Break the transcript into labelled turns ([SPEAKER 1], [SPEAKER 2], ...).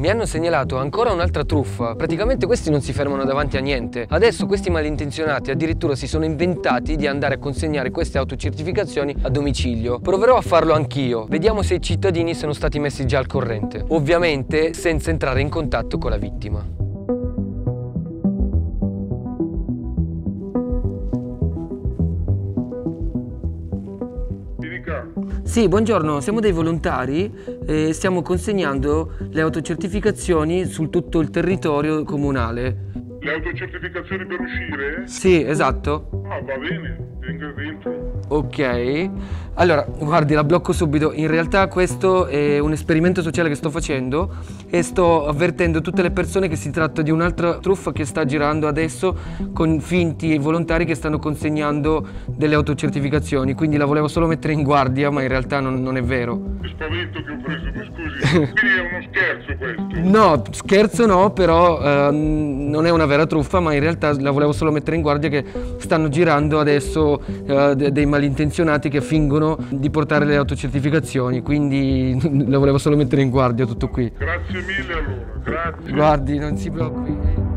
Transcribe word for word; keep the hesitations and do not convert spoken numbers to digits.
[SPEAKER 1] Mi hanno segnalato ancora un'altra truffa. Praticamente questi non si fermano davanti a niente. Adesso questi malintenzionati addirittura si sono inventati di andare a consegnare queste autocertificazioni a domicilio. Proverò a farlo anch'io. Vediamo se i cittadini sono stati messi già al corrente. Ovviamente senza entrare in contatto con la vittima. Sì, buongiorno, siamo dei volontari e stiamo consegnando le autocertificazioni su tutto il territorio comunale.
[SPEAKER 2] Le autocertificazioni per uscire?
[SPEAKER 1] Sì, esatto.
[SPEAKER 2] Ah, va bene, venga dentro.
[SPEAKER 1] Ok, allora guardi, la blocco subito. In realtà questo è un esperimento sociale che sto facendo e sto avvertendo tutte le persone che si tratta di un'altra truffa che sta girando adesso con finti volontari che stanno consegnando delle autocertificazioni, quindi la volevo solo mettere in guardia, ma in realtà non, non è vero.
[SPEAKER 2] Che spavento che ho preso, mi scusi, quindi è uno scherzo questo?
[SPEAKER 1] No, scherzo no, però eh, non è una vera truffa, ma in realtà la volevo solo mettere in guardia che stanno girando adesso eh, dei malintenzionati che fingono di portare le autocertificazioni, quindi la volevo solo mettere in guardia, tutto qui.
[SPEAKER 2] Grazie mille allora, grazie.
[SPEAKER 1] Guardi, non si preoccupi.